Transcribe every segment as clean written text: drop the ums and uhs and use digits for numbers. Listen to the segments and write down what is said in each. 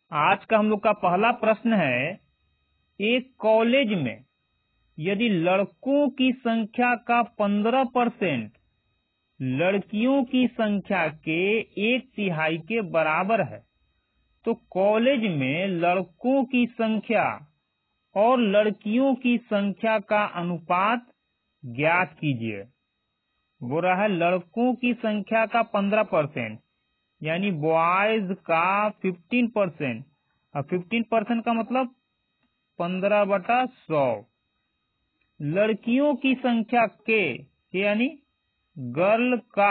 आज का हम लोग का पहला प्रश्न है, एक कॉलेज में यदि लड़कों की संख्या का 15% लड़कियों की संख्या के 1/3 के बराबर है तो कॉलेज में लड़कों की संख्या और लड़कियों की संख्या का अनुपात ज्ञात कीजिए। वो रहा है लड़कों की संख्या का 15% यानी बॉयज का 15%, और 15% का मतलब 15/100। लड़कियों की संख्या के यानी गर्ल का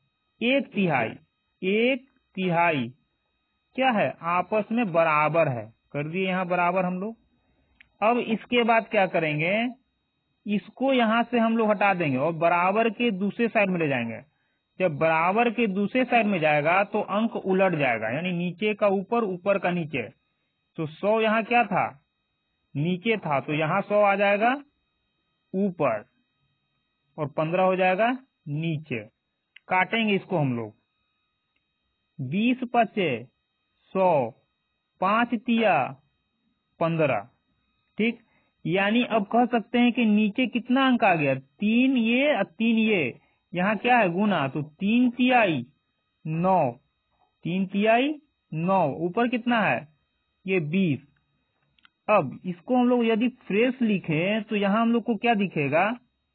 1/3 क्या है, आपस में बराबर है, कर दिए यहाँ बराबर हम लोग। अब इसके बाद क्या करेंगे, इसको यहाँ से हम लोग हटा देंगे और बराबर के दूसरे साइड में ले जाएंगे। जब बराबर के दूसरे साइड में जाएगा तो अंक उलट जाएगा, यानी नीचे का ऊपर, ऊपर का नीचे। तो 100 यहाँ क्या था, नीचे था, तो यहाँ 100 आ जाएगा ऊपर और 15 हो जाएगा नीचे। काटेंगे इसको हम लोग, 20 पचे 100, 5 तिया 15। ठीक, यानी अब कह सकते हैं कि नीचे कितना अंक आ गया, 3 ये और 3 ये, यहाँ क्या है गुना, तो 3 तिहाई 9, 3 तिहाई 9, ऊपर कितना है ये 20। अब इसको हम लोग यदि फ्रेश लिखें तो यहाँ हम लोग को क्या दिखेगा,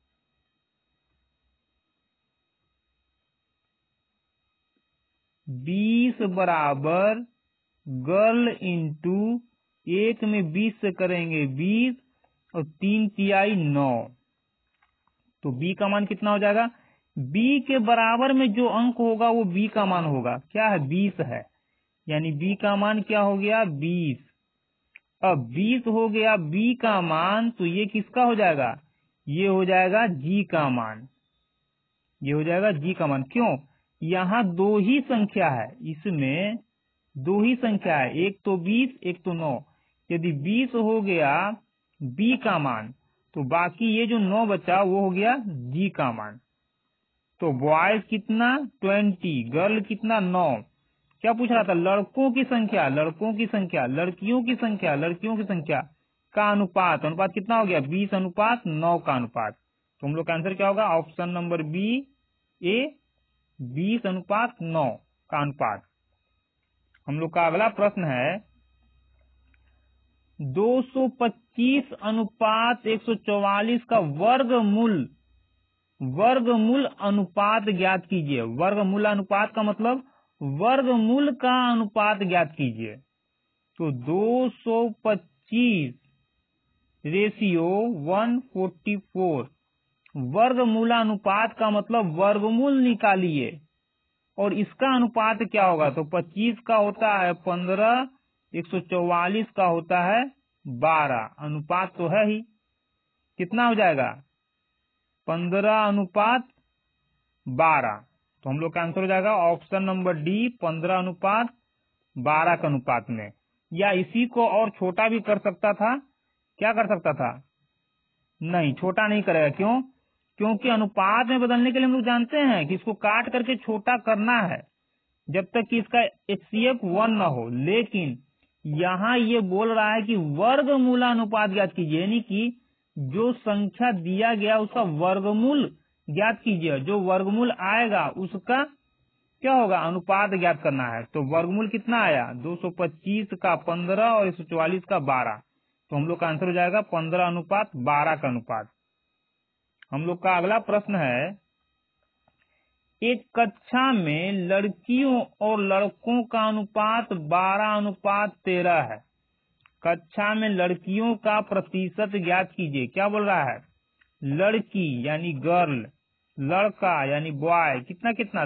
20 बराबर गर्ल इंटू 1 में 20 से करेंगे 20 और 3 तिहाई 9, तो b का मान कितना हो जाएगा, b के बराबर में जो अंक होगा वो b का मान होगा, क्या है 20 है, यानी b का मान क्या हो गया 20। अब 20 हो गया b का मान, तो ये किसका हो जाएगा, ये हो जाएगा g का मान, ये हो जाएगा g का मान। क्यों, यहाँ दो ही संख्या है, इसमें दो ही संख्या है, एक तो 20 एक तो 9। यदि 20 हो गया b का मान तो बाकी ये जो 9 बचा वो हो गया g का मान। तो बॉयज कितना 20, गर्ल कितना 9। क्या पूछ रहा था, लड़कों की संख्या, लड़कों की संख्या, लड़कियों की संख्या, लड़कियों की संख्या का अनुपात, अनुपात कितना हो गया 20/9 का अनुपात। तो हम लोग का आंसर क्या होगा, ऑप्शन नंबर बी ए, 20/9 का अनुपात। हम लोग का अगला प्रश्न है, 225/144 का वर्गमूल अनुपात ज्ञात कीजिए। वर्गमूल अनुपात का मतलब वर्गमूल का अनुपात ज्ञात कीजिए। तो 225 रेशियो 144, वर्गमूलानुपात का मतलब वर्गमूल निकालिए और इसका अनुपात क्या होगा, तो 25 का होता है 15, 144 का होता है 12, अनुपात तो है ही, कितना हो जाएगा 15/12। तो हम लोग का आंसर हो जाएगा ऑप्शन नंबर डी, 15/12 के अनुपात में। या इसी को और छोटा भी कर सकता था, क्या कर सकता था, नहीं छोटा नहीं करेगा। क्यों, क्योंकि अनुपात में बदलने के लिए हम लोग जानते हैं कि इसको काट करके छोटा करना है जब तक कि इसका HCF 1 न हो। लेकिन यहाँ ये बोल रहा है कि वर्गमूलानुपात ज्ञात कीजिए, यानी कि जो संख्या दिया गया उसका वर्गमूल ज्ञात कीजिए, जो वर्गमूल आएगा उसका क्या होगा, अनुपात ज्ञात करना है। तो वर्गमूल कितना आया, 225 का 15 और 144 का 12, तो हम लोग का आंसर हो जाएगा 15/12 का अनुपात। हम लोग का अगला प्रश्न है, एक कक्षा में लड़कियों और लड़कों का अनुपात 12/13 है। कक्षा में लड़कियों का प्रतिशत ज्ञात कीजिए। क्या बोल रहा है, लड़की यानी गर्ल, लड़का यानी बॉय कितना कितना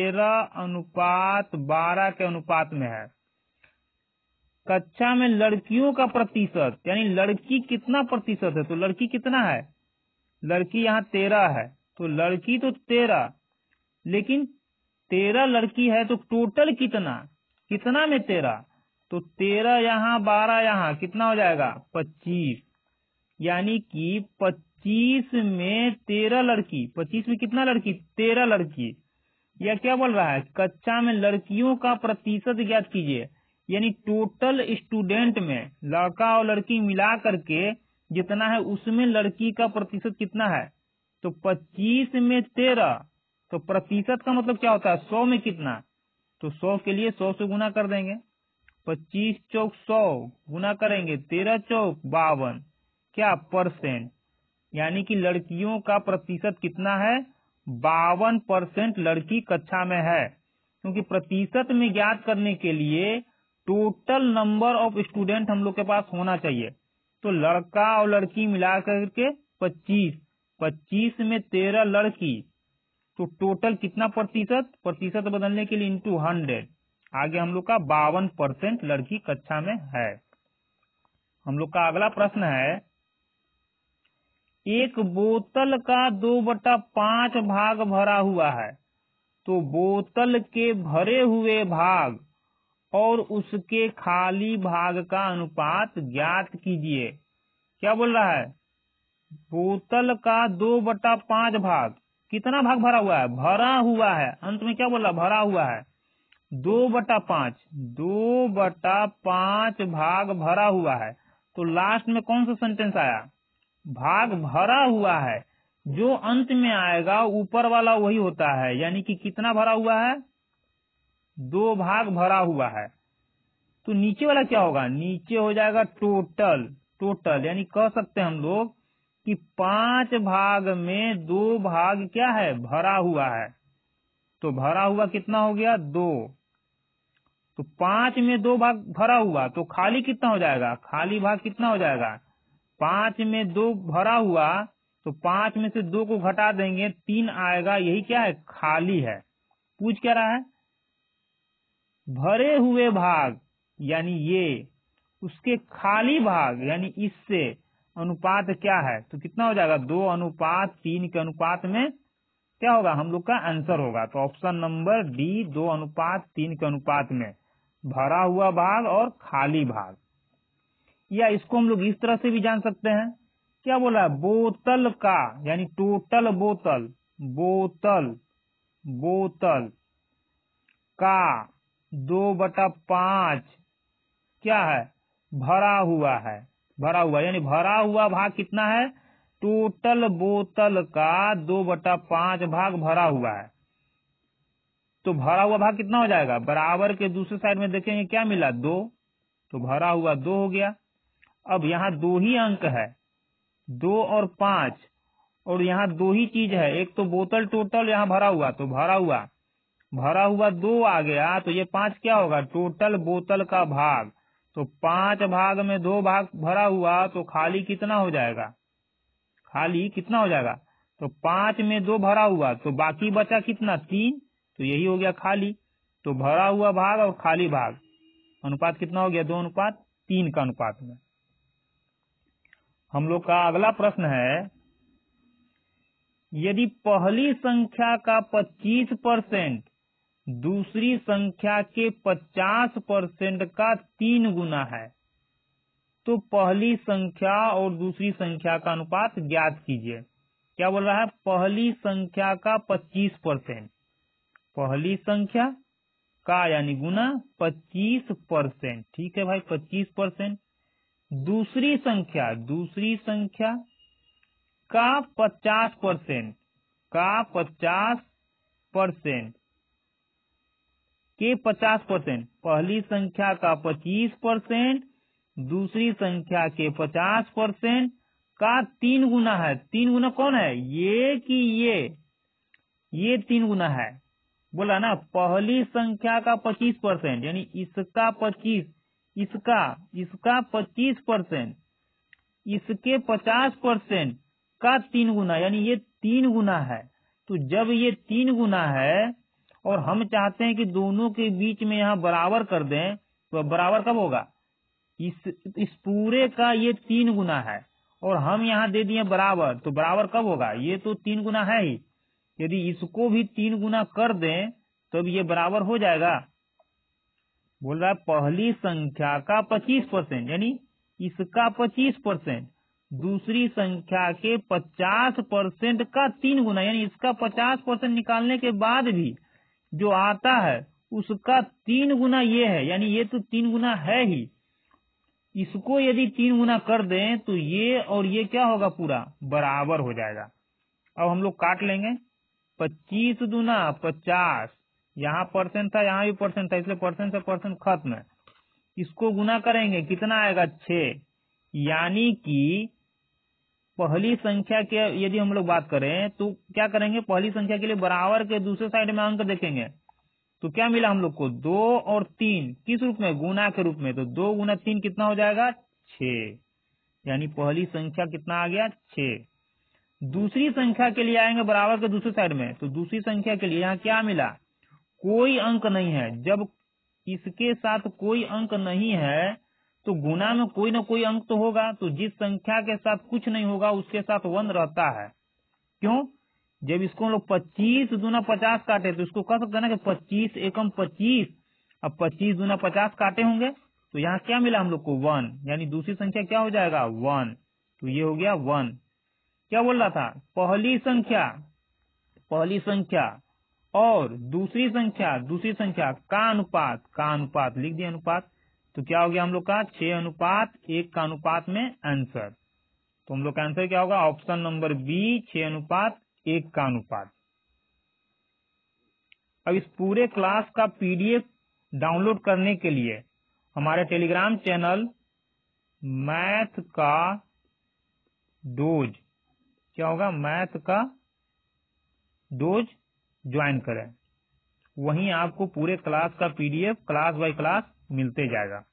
13/12 के अनुपात में है। कक्षा में लड़कियों का प्रतिशत यानी लड़की कितना प्रतिशत है, तो लड़की कितना है, लड़की यहाँ 13 है, तो लड़की तो 13, लेकिन 13 लड़की है तो टोटल कितना, कितना में 13, तो 13 यहाँ 12 यहाँ कितना हो जाएगा 25, यानी कि 25 में 13 लड़की, 25 में कितना लड़की 13 लड़की। यह क्या बोल रहा है, कक्षा में लड़कियों का प्रतिशत ज्ञात कीजिए, यानी टोटल स्टूडेंट में लड़का और लड़की मिला करके जितना है उसमें लड़की का प्रतिशत कितना है, तो 25 में 13, तो प्रतिशत का मतलब क्या होता है 100 में कितना, तो 100 के लिए 100 से गुना कर देंगे, 25 चौक 100 गुना करेंगे 13 चौक 52, क्या परसेंट, यानी कि लड़कियों का प्रतिशत कितना है 52% लड़की कक्षा में है। क्योंकि प्रतिशत में ज्ञात करने के लिए टोटल नंबर ऑफ स्टूडेंट हम लोग के पास होना चाहिए, तो लड़का और लड़की मिला करके 25 में 13 लड़की, तो टोटल कितना प्रतिशत, प्रतिशत बदलने के लिए इंटू 100, आगे हम लोग का 52% लड़की कक्षा में है। हम लोग का अगला प्रश्न है, एक बोतल का 2/5 भाग भरा हुआ है, तो बोतल के भरे हुए भाग और उसके खाली भाग का अनुपात ज्ञात कीजिए। क्या बोल रहा है, बोतल का 2/5 भाग, कितना भाग भरा हुआ है, भरा हुआ है, अंत में क्या बोल रहा, भरा हुआ है, 2/5 भाग भरा हुआ है, तो लास्ट में कौन सा सेंटेंस आया, भाग भरा हुआ है, जो अंत में आएगा ऊपर वाला वही होता है, यानी कि कितना भरा हुआ है, 2 भाग भरा हुआ है, तो नीचे वाला क्या होगा, नीचे हो जाएगा टोटल, टोटल यानी कह सकते हैं हम लोग कि 5 भाग में 2 भाग क्या है, भरा हुआ है, तो भरा हुआ कितना हो गया 2, तो 5 में 2 भाग भरा हुआ, तो खाली कितना हो जाएगा, खाली भाग कितना हो जाएगा, 5 में 2 भरा हुआ, तो 5 में से 2 को घटा देंगे 3 आएगा, यही क्या है, खाली है। पूछ क्या रहा है, भरे हुए भाग यानी ये, उसके खाली भाग यानी इससे अनुपात क्या है, तो कितना हो जाएगा 2:3 के अनुपात में क्या होगा, हम लोग का आंसर होगा, तो ऑप्शन नंबर डी 2:3 के अनुपात में भरा हुआ भाग और खाली भाग। या इसको हम लोग इस तरह से भी जान सकते हैं, क्या बोला, बोतल का यानी टोटल बोतल, बोतल बोतल का 2/5 क्या है, भरा हुआ है, भरा हुआ यानी भरा हुआ भाग कितना है, टोटल बोतल का 2/5 भाग भरा हुआ है, तो भरा हुआ भाग कितना हो जाएगा, बराबर के दूसरे साइड में देखेंगे क्या मिला 2, तो भरा हुआ 2 हो गया। अब यहाँ 2 ही अंक है, 2 और 5, और यहाँ 2 ही चीज है, एक तो बोतल टोटल यहाँ भरा हुआ, तो भरा हुआ 2 आ गया, तो ये 5 क्या होगा, टोटल बोतल का भाग, तो 5 भाग में 2 भाग भरा हुआ, तो खाली कितना हो जाएगा, खाली कितना हो जाएगा, तो 5 में 2 भरा हुआ, तो बाकी बचा कितना 3, तो यही हो गया खाली, तो भरा हुआ भाग और खाली भाग अनुपात कितना हो गया, 2:3 का अनुपात में। हम लोग का अगला प्रश्न है, यदि पहली संख्या का 25% दूसरी संख्या के 50% का 3 गुना है, तो पहली संख्या और दूसरी संख्या का अनुपात ज्ञात कीजिए। क्या बोल रहा है, पहली संख्या का 25%, पहली संख्या का यानी गुना 25%, ठीक है भाई 25%, दूसरी संख्या का 50%, का 50% के 50%, पहली संख्या का 25%, दूसरी संख्या के 50% का 3 गुना है, 3 गुना कौन है, ये कि ये 3 गुना है, बोला ना, पहली संख्या का 25% यानी इसका 25, इसका 25%, इसके 50% का 3 गुना यानी ये 3 गुना है, तो जब ये 3 गुना है और हम चाहते हैं कि दोनों के बीच में यहाँ बराबर कर दें, तो बराबर कब होगा, इस पूरे का ये 3 गुना है और हम यहाँ दे दिए बराबर, तो बराबर कब होगा, ये तो 3 गुना है ही, यदि इसको भी 3 गुना कर दें तब ये बराबर हो जाएगा। बोल रहा है पहली संख्या का 25% यानी इसका 25%, दूसरी संख्या के 50% का 3 गुना यानी इसका 50% निकालने के बाद भी जो आता है उसका 3 गुना ये है, यानी ये तो 3 गुना है ही, इसको यदि 3 गुना कर दें तो ये और ये क्या होगा, पूरा बराबर हो जाएगा। अब हम लोग काट लेंगे, 25 दूना 50, यहाँ परसेंट था, यहाँ भी परसेंट था, इसलिए परसेंट से परसेंट खत्म है। इसको गुना करेंगे, कितना आएगा 6, यानी कि पहली संख्या के यदि हम लोग बात करें तो क्या करेंगे, पहली संख्या के लिए बराबर के दूसरे साइड में अंक देखेंगे तो क्या मिला हम लोग को, 2 और 3 किस रूप में, गुना के रूप में, तो 2 गुना 3 कितना हो जाएगा, 6, यानी पहली संख्या कितना आ गया, 6। दूसरी संख्या के लिए आएंगे बराबर के दूसरे साइड में, तो दूसरी संख्या के लिए यहाँ क्या मिला, कोई अंक नहीं है। जब इसके साथ कोई अंक नहीं है तो गुना में कोई ना कोई अंक तो होगा, तो जिस संख्या के साथ कुछ नहीं होगा उसके साथ 1 रहता है। क्यों, जब इसको हम लोग 25 दूना 50 काटे तो इसको कह सकते हैं ना कि 25 एकम 25, अब 25 दूना 50 काटे होंगे तो यहाँ क्या मिला हम लोग को, 1, यानी दूसरी संख्या क्या हो जाएगा, 1, तो ये हो गया 1। क्या बोल रहा था, पहली संख्या और दूसरी संख्या का अनुपात लिख दिया अनुपात, तो क्या हो गया हम लोग का 6:1 का अनुपात में आंसर। तो हम लोग का आंसर क्या होगा, ऑप्शन नंबर बी, 6:1 का अनुपात। अब इस पूरे क्लास का पीडीएफ डाउनलोड करने के लिए हमारे टेलीग्राम चैनल मैथ का डोज, क्या होगा, मैथ का डोज ज्वाइन करें, वहीं आपको पूरे क्लास का पीडीएफ क्लास बाय क्लास मिलते जाएगा।